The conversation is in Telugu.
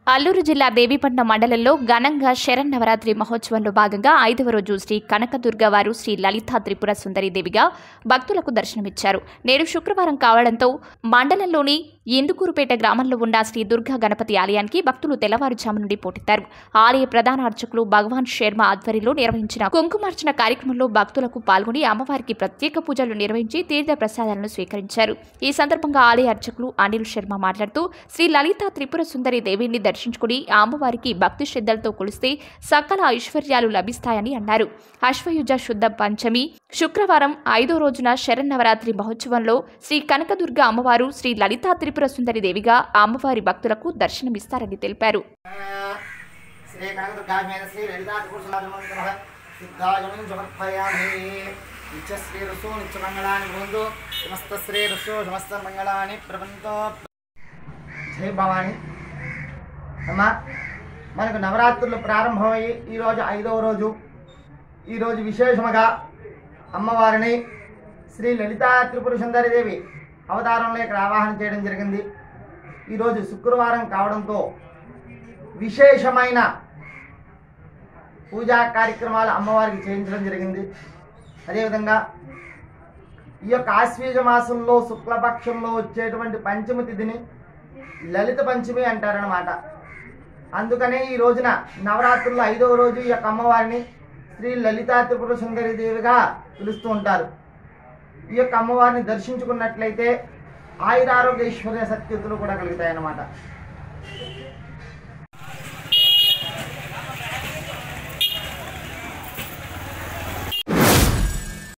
అల్లూరు జిల్లా దేవీపట్నం మండలంలో ఘనంగా శరన్నవరాత్రి మహోత్సవంలో భాగంగా 5వ రోజు శ్రీ కనకదుర్గ వారు శ్రీ లలితా త్రిపుర సుందరి దేవిగా భక్తులకు దర్శనమిచ్చారు. నేడు శుక్రవారం కావడంతో మండలంలోని ఇందుకూరుపేట గ్రామంలో ఉన్న శ్రీ దుర్గా గణపతి ఆలయానికి భక్తులు తెల్లవారుజాము నుండి పోటెత్తారు. ఆలయ ప్రధాన అర్చకులు భగవాన్ శర్మ ఆధ్వర్యంలో నిర్వహించిన కుంకుమార్చన కార్యక్రమంలో భక్తులకు పాల్గొని అమ్మవారికి ప్రత్యేక పూజలు నిర్వహించి తీర్థ ప్రసాదాలను స్వీకరించారు. ఈ సందర్భంగా ఆలయ అర్చకులు అనిల్ శర్మ మాట్లాడుతూ శ్రీ లలితా త్రిపుర సుందరి దేవిని దర్శించుకుని అమ్మవారికి భక్తి శ్రద్ధలతో కొలిస్తే సకల ఐశ్వర్యాలు లభిస్తాయని అన్నారు. అశ్వయుజ శుద్ధ పంచమి శుక్రవారం 5వ రోజున శరన్నవరాత్రి మహోత్సవంలో శ్రీ కనకదుర్గ అమ్మవారు శ్రీ లలితా త్రిపుర సుందరి దేవిగా అమ్మవారి భక్తులకు దర్శనమిస్తారని తెలిపారు. జై భవాని అమ్మా, మనకు నవరాత్రులు ప్రారంభమయ్యి ఈరోజు 5వ రోజు. ఈరోజు విశేషముగా అమ్మవారిని శ్రీ లలితా త్రిపుర సుందరి దేవి అవతారంలో ఇక్కడ ఆవాహన చేయడం జరిగింది. ఈరోజు శుక్రవారం కావడంతో విశేషమైన పూజా కార్యక్రమాలు అమ్మవారికి చేయించడం జరిగింది. అదేవిధంగా ఈ యొక్క ఆశ్వీజ మాసంలో శుక్లపక్షంలో వచ్చేటువంటి పంచమి తిథిని లలిత పంచమి అంటారనమాట. అందుకనే ఈ రోజున నవరాత్రుల్లో 5వ రోజు ఈ యొక్క అమ్మవారిని శ్రీ లలితా త్రిపుర సుందరి దేవిగా పిలుస్తూ ఉంటారు. ఈ యొక్క అమ్మవారిని దర్శించుకున్నట్లయితే ఆయురారోగ్య ఐశ్వర్య సత్యతులు కూడా కలుగుతాయన్నమాట.